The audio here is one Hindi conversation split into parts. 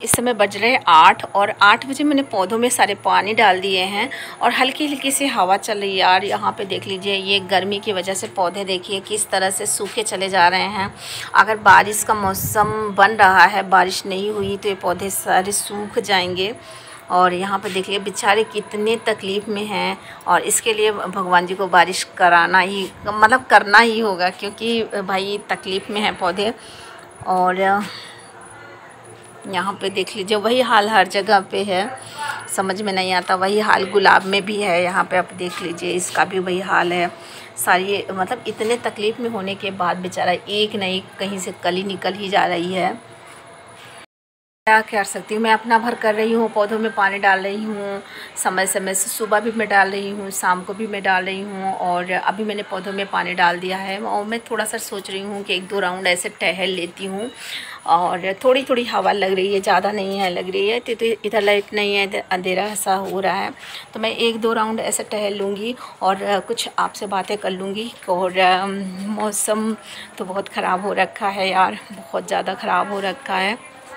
इस समय बज रहे 8 और 8 बजे मैंने पौधों में सारे पानी डाल दिए हैं और हल्की हल्की सी हवा चल रही है यार। यहाँ पे देख लीजिए, ये गर्मी की वजह से पौधे देखिए किस तरह से सूखे चले जा रहे हैं। अगर बारिश का मौसम बन रहा है, बारिश नहीं हुई तो ये पौधे सारे सूख जाएंगे। और यहाँ पे देखिए बेचारे कितने तकलीफ़ में हैं और इसके लिए भगवान जी को बारिश कराना ही मतलब करना ही होगा, क्योंकि भाई तकलीफ़ में हैं पौधे। और यहाँ पे देख लीजिए वही हाल हर जगह पे है, समझ में नहीं आता। वही हाल गुलाब में भी है, यहाँ पे आप देख लीजिए इसका भी वही हाल है। सारी मतलब इतने तकलीफ़ में होने के बाद बेचारा एक न एक कहीं से कली निकल ही जा रही है। क्या कर सकती हूँ, मैं अपना भर कर रही हूँ, पौधों में पानी डाल रही हूँ समय समय से। सुबह भी मैं डाल रही हूँ, शाम को भी मैं डाल रही हूँ और अभी मैंने पौधों में पानी डाल दिया है। और मैं थोड़ा सा सोच रही हूँ कि 1-2 राउंड ऐसे टहल लेती हूँ। और थोड़ी थोड़ी हवा लग रही है, ज़्यादा नहीं है लग रही है। तो इधर लाइट नहीं है, इधर अंधेरा सा हो रहा है, तो मैं 1-2 राउंड ऐसे टहल लूँगी और कुछ आपसे बातें कर लूँगी। और मौसम तो बहुत ख़राब हो रखा है यार, बहुत ज़्यादा ख़राब हो रखा है।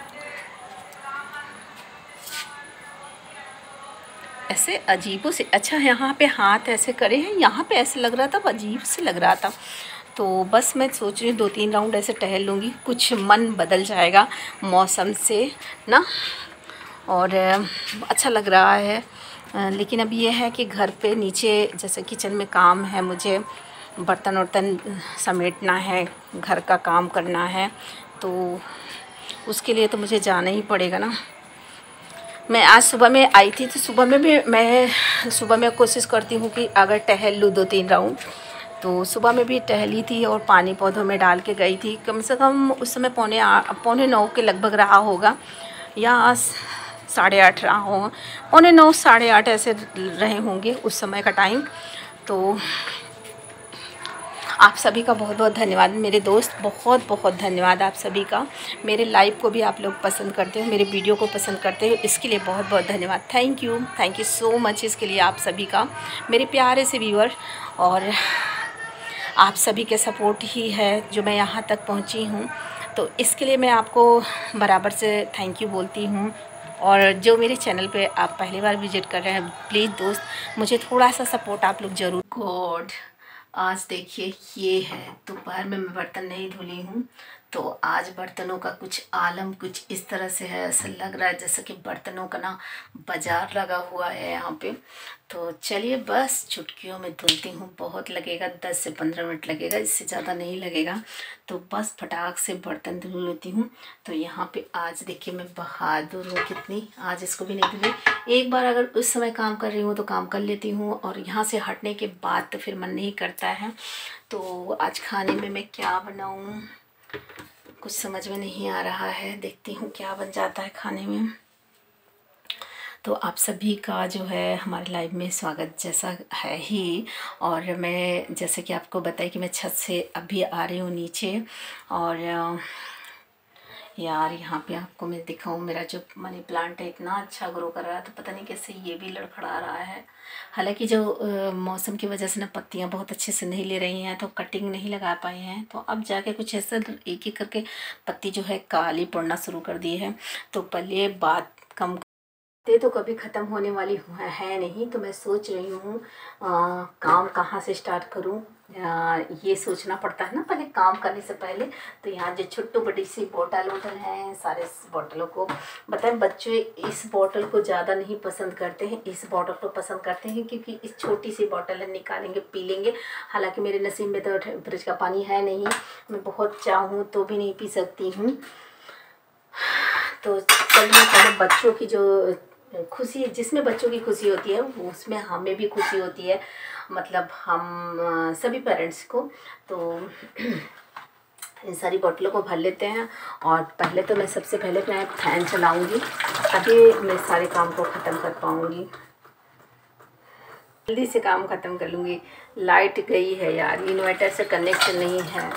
ऐसे अजीबों से अच्छा यहाँ पे हाथ ऐसे करे हैं, यहाँ पे ऐसे लग रहा था, अजीब से लग रहा था। तो बस मैं सोच रही हूँ 2-3 राउंड ऐसे टहल लूँगी, कुछ मन बदल जाएगा मौसम से ना। और अच्छा लग रहा है। लेकिन अब ये है कि घर पे नीचे जैसे किचन में काम है, मुझे बर्तन वर्तन समेटना है, घर का काम करना है, तो उसके लिए तो मुझे जाना ही पड़ेगा ना। मैं आज सुबह में आई थी, तो सुबह में भी मैं सुबह में कोशिश करती हूँ कि अगर टहल लूँ 2-3 राउंड। तो सुबह में भी टहली थी और पानी पौधों में डाल के गई थी। कम से कम उस समय 8:45 के लगभग रहा होगा, या 8:30 रहा होगा, 9:45 8:30 ऐसे रहे होंगे उस समय का टाइम। तो आप सभी का बहुत बहुत धन्यवाद मेरे दोस्त, बहुत बहुत धन्यवाद आप सभी का। मेरे लाइव को भी आप लोग पसंद करते हो, मेरे वीडियो को पसंद करते हो, इसके लिए बहुत बहुत धन्यवाद। थैंक यू सो मच इसके लिए आप सभी का, मेरे प्यारे से व्यूअर। और आप सभी के सपोर्ट ही है जो मैं यहाँ तक पहुँची हूँ, तो इसके लिए मैं आपको बराबर से थैंक यू बोलती हूँ। और जो मेरे चैनल पे आप पहली बार विज़िट कर रहे हैं, प्लीज़ दोस्त मुझे थोड़ा सा सपोर्ट आप लोग ज़रूर। गॉड, आज देखिए ये है, दोपहर में मैं बर्तन नहीं धुली हूँ, तो आज बर्तनों का कुछ आलम कुछ इस तरह से है। ऐसा लग रहा है जैसे कि बर्तनों का ना बाज़ार लगा हुआ है यहाँ पे। तो चलिए बस चुटकियों में धुलती हूँ, बहुत लगेगा, 10 से 15 मिनट लगेगा, इससे ज़्यादा नहीं लगेगा। तो बस फटाक से बर्तन धुल लेती हूँ। तो यहाँ पे आज देखिए मैं बहादुर हूँ कितनी, आज इसको भी नहीं धुली। एक बार अगर उस समय काम कर रही हूँ तो काम कर लेती हूँ, और यहाँ से हटने के बाद तो फिर मन नहीं करता है। तो आज खाने में मैं क्या बनाऊँ कुछ समझ में नहीं आ रहा है, देखती हूँ क्या बन जाता है खाने में। तो आप सभी का जो है हमारे लाइव में स्वागत जैसा है ही। और मैं जैसे कि आपको बताई कि मैं छत से अभी आ रही हूँ नीचे। और यार यहाँ पे आपको मैं दिखाऊँ, मेरा जो मनी प्लांट है इतना अच्छा ग्रो कर रहा है, तो पता नहीं कैसे ये भी लड़खड़ा रहा है। हालांकि जो मौसम की वजह से ना पत्तियाँ बहुत अच्छे से नहीं ले रही हैं, तो कटिंग नहीं लगा पाए हैं, तो अब जाके कुछ ऐसा एक एक करके पत्ती जो है काली पड़ना शुरू कर दी है। तो पहले बात कम तो कभी ख़त्म होने वाली है नहीं। तो मैं सोच रही हूँ काम कहाँ से स्टार्ट करूँ, ये सोचना पड़ता है ना पहले काम करने से पहले। तो यहाँ जो छोटू बड़ी सी बोतल हैं, सारे बोतलों को बताएं, बच्चे इस बोतल को ज़्यादा नहीं पसंद करते हैं, इस बोतल को पसंद करते हैं क्योंकि इस छोटी सी बोतल है, निकालेंगे पी लेंगे। हालांकि मेरे नसीब में तो फ्रिज का पानी है नहीं, मैं बहुत चाहूँ तो भी नहीं पी सकती हूँ। तो चलिए पहले बच्चों की जो खुशी, जिसमें बच्चों की खुशी होती है उसमें हमें भी खुशी होती है, मतलब हम सभी पेरेंट्स को। तो इन सारी बोतलों को भर लेते हैं। और पहले तो मैं सबसे पहले मैं फैन चलाऊंगी, तभी मैं सारे काम को ख़त्म कर पाऊंगी, जल्दी से काम ख़त्म कर लूँगी। लाइट गई है यार, इन्वर्टर से कनेक्शन नहीं है।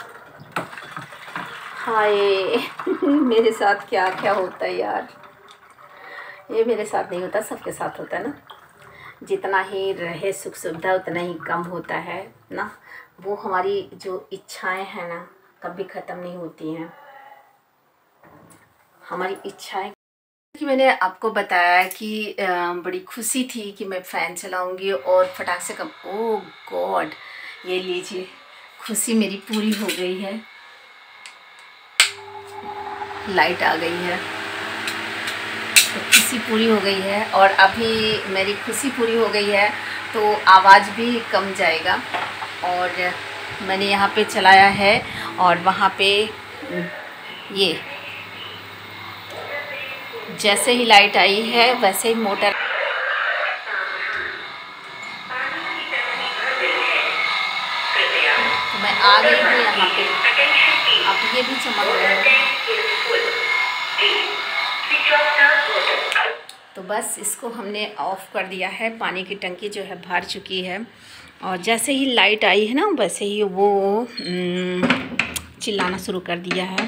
हाय मेरे साथ क्या क्या होता है यार, ये मेरे साथ नहीं होता, सबके साथ होता है ना। जितना ही रहे सुख सुविधा उतना ही कम होता है ना। वो हमारी जो इच्छाएं हैं ना कभी ख़त्म नहीं होती हैं। हमारी इच्छा है कि मैंने आपको बताया कि बड़ी खुशी थी कि मैं फ़ैन चलाऊंगी और फटाक से कब, ओह गॉड, ये लीजिए, खुशी मेरी पूरी हो गई है, लाइट आ गई है तो खुशी पूरी हो गई है। और अभी मेरी खुशी पूरी हो गई है तो आवाज़ भी कम जाएगा। और मैंने यहाँ पे चलाया है और वहाँ पे ये जैसे ही लाइट आई है वैसे ही मोटर, तो मैं आ गई हूँ यहाँ पे। अब ये भी चमक रहा है तो बस इसको हमने ऑफ़ कर दिया है। पानी की टंकी जो है भर चुकी है और जैसे ही लाइट आई है ना वैसे ही वो चिल्लाना शुरू कर दिया है।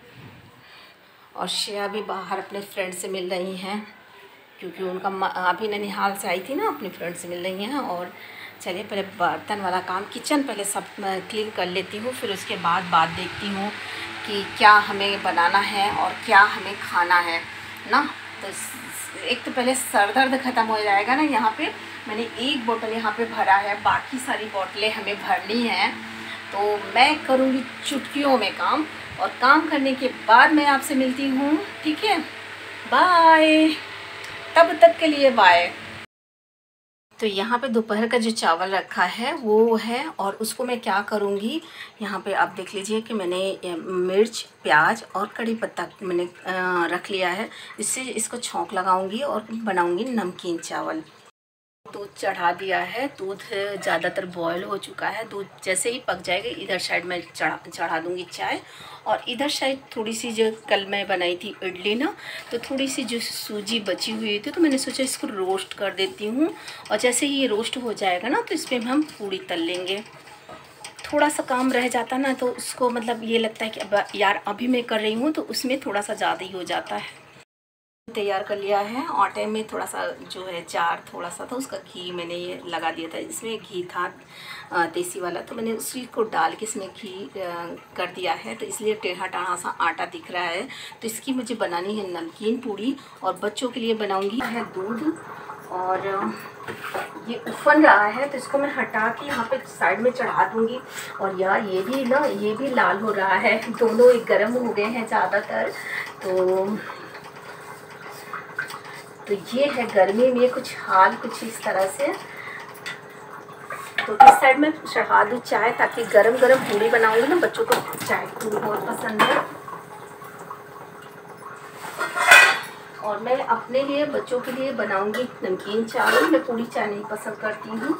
और श्रेया भी बाहर अपने फ्रेंड से मिल रही हैं क्योंकि उनका अभी ननिहाल से आई थी ना, अपने फ्रेंड से मिल रही हैं। और चलिए पहले बर्तन वाला काम, किचन पहले सब क्लीन कर लेती हूँ, फिर उसके बाद बात देखती हूँ कि क्या हमें बनाना है और क्या हमें खाना है ना। तो एक तो पहले सर दर्द ख़त्म हो जाएगा ना। यहाँ पे मैंने एक बोतल यहाँ पे भरा है, बाकी सारी बोतलें हमें भरनी हैं। तो मैं करूँगी चुटकियों में काम, और काम करने के बाद मैं आपसे मिलती हूँ, ठीक है? बाय, तब तक के लिए बाय। तो यहाँ पे दोपहर का जो चावल रखा है वो है, और उसको मैं क्या करूँगी, यहाँ पे आप देख लीजिए कि मैंने मिर्च, प्याज और कड़ी पत्ता मैंने रख लिया है। इससे इसको छौंक लगाऊंगी और बनाऊंगी नमकीन चावल। दूध चढ़ा दिया है, दूध ज़्यादातर बॉयल हो चुका है। दूध जैसे ही पक जाएगा इधर साइड में चढ़ा दूँगी चाय, और इधर साइड थोड़ी सी जो कल मैं बनाई थी इडली ना, तो थोड़ी सी जो सूजी बची हुई थी तो मैंने सोचा इसको रोस्ट कर देती हूँ। और जैसे ही ये रोस्ट हो जाएगा ना तो इसमें हम पूड़ी तल लेंगे। थोड़ा सा काम रह जाता ना तो उसको मतलब ये लगता है कि अब यार अभी मैं कर रही हूँ, तो उसमें थोड़ा सा ज़्यादा ही हो जाता है। तैयार कर लिया है। आटे में थोड़ा सा जो है जार थोड़ा सा था, उसका घी मैंने ये लगा दिया था। इसमें घी था देसी वाला, तो मैंने उसी को डाल के इसमें घी कर दिया है, तो इसलिए टेढ़ा टाढ़ा सा आटा दिख रहा है। तो इसकी मुझे बनानी है नमकीन पूड़ी, और बच्चों के लिए बनाऊंगी है दूध। और ये उफन रहा है तो इसको मैं हटा के यहाँ पे साइड में चढ़ा दूँगी। और यार ये भी ना, ये भी लाल हो रहा है, दोनों एक गर्म हो गए हैं ज़्यादातर। तो ये है गर्मी में कुछ हाल कुछ इस तरह से। तो इस साइड में चढ़ा दूँ चाय, ताकि गरम गरम पूड़ी बनाऊंगी ना, बच्चों को चाय पूड़ी बहुत पसंद है। और मैं अपने लिए बच्चों के लिए बनाऊंगी नमकीन चावल। मैं पूड़ी चाय नहीं पसंद करती हूँ।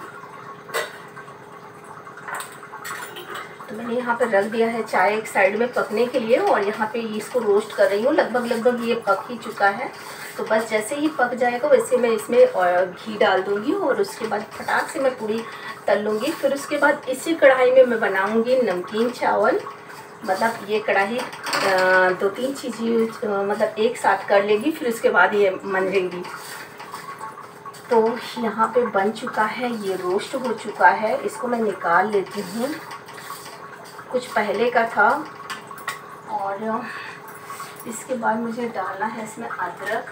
तो मैंने यहाँ पे रख दिया है चाय एक साइड में पकने के लिए, और यहाँ पे इसको रोस्ट कर रही हूँ। लगभग ये पक ही चुका है। तो बस जैसे ही पक जाएगा वैसे मैं इसमें घी डाल दूँगी, और उसके बाद फटाक से मैं पूड़ी तल लूँगी। फिर उसके बाद इसी कढ़ाई में मैं बनाऊँगी नमकीन चावल। मतलब ये कढ़ाई 2-3 चीज़ें मतलब एक साथ कर लेगी, फिर उसके बाद ये मंजेगी। तो यहाँ पे बन चुका है, ये रोस्ट हो चुका है। इसको मैं निकाल लेती हूँ, कुछ पहले का था। और इसके बाद मुझे डालना है इसमें अदरक।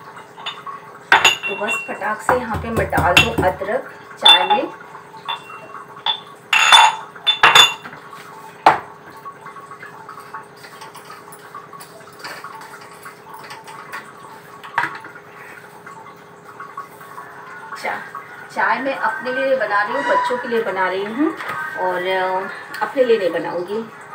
तो बस फटाक से यहाँ पे मैं डाल दूँ अदरक चाय में। चाय मैं अपने लिए बना रही हूँ, बच्चों के लिए बना रही हूँ, और अपने लिए नहीं बनाऊँगी।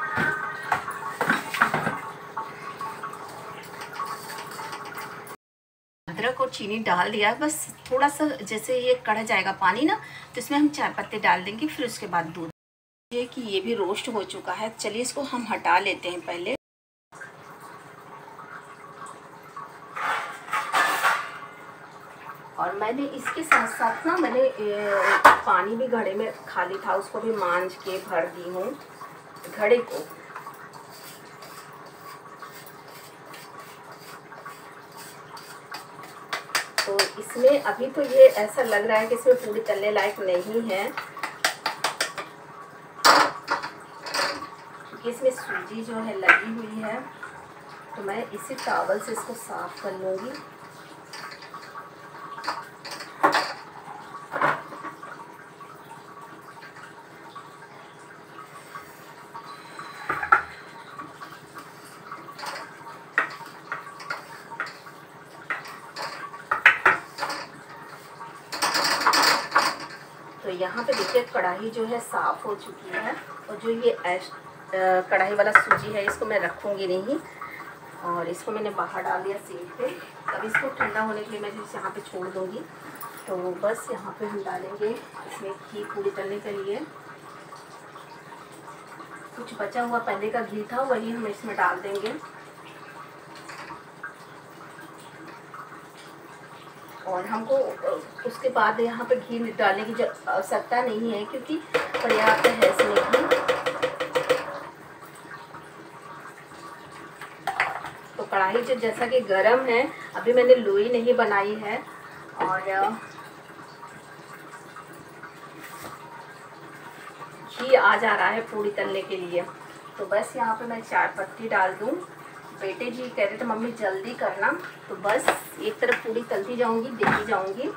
अदरक और चीनी डाल दिया, बस थोड़ा सा जैसे ये कढ़ जाएगा पानी ना, तो इसमें हम चाय पत्ते डाल देंगे, फिर उसके बाद दूध। ये कि ये भी रोस्ट हो चुका है। चलिए इसको हम हटा लेते हैं पहले। और मैंने इसके साथ साथ ना, मैंने पानी भी घड़े में खाली था, उसको भी मांज के भर दी हूँ घड़े को। तो इसमें अभी तो ये ऐसा लग रहा है कि इसमें पूरी तलने लायक नहीं है, क्योंकि इसमें सूजी जो है लगी हुई है। तो मैं इसी टॉवल से इसको साफ़ कर लूँगी। तो यहाँ पे देखिए कढ़ाई जो है साफ़ हो चुकी है, और जो ये कढ़ाई वाला सूजी है इसको मैं रखूँगी नहीं, और इसको मैंने बाहर डाल दिया सील पे। अब इसको ठंडा होने के लिए मैं जिस यहाँ पे छोड़ दूँगी। तो बस यहाँ पे हम डालेंगे इसमें घी पूरी तलने के लिए। कुछ बचा हुआ पहले का घी था वही हम इसमें डाल देंगे, और हमको उसके बाद यहाँ पे घी डालने की आवश्यकता नहीं है क्योंकि पर्याप्त है इसमें घी। तो कढ़ाई जो जैसा कि गरम है, अभी मैंने लोई नहीं बनाई है, और घी आ जा रहा है पूरी तलने के लिए। तो बस यहाँ पे मैं 4 पत्ती डाल दूँ। बेटे जी कह रहे थे मम्मी जल्दी करना, तो बस एक तरफ पूरी तलती जाऊँगी, देती जाऊँगी।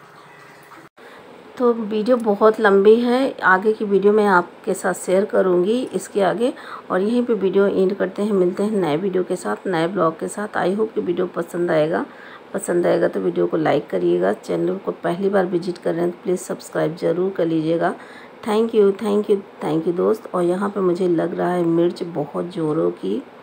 तो वीडियो बहुत लंबी है, आगे की वीडियो मैं आपके साथ शेयर करूँगी इसके आगे, और यहीं पे वीडियो एंड करते हैं। मिलते हैं नए वीडियो के साथ, नए ब्लॉग के साथ। आई होप कि वीडियो पसंद आएगा तो वीडियो को लाइक करिएगा। चैनल को पहली बार विजिट कर रहे हैं तो प्लीज़ सब्सक्राइब ज़रूर कर लीजिएगा। थैंक यू दोस्त। और यहाँ पर मुझे लग रहा है मिर्च बहुत ज़ोरों की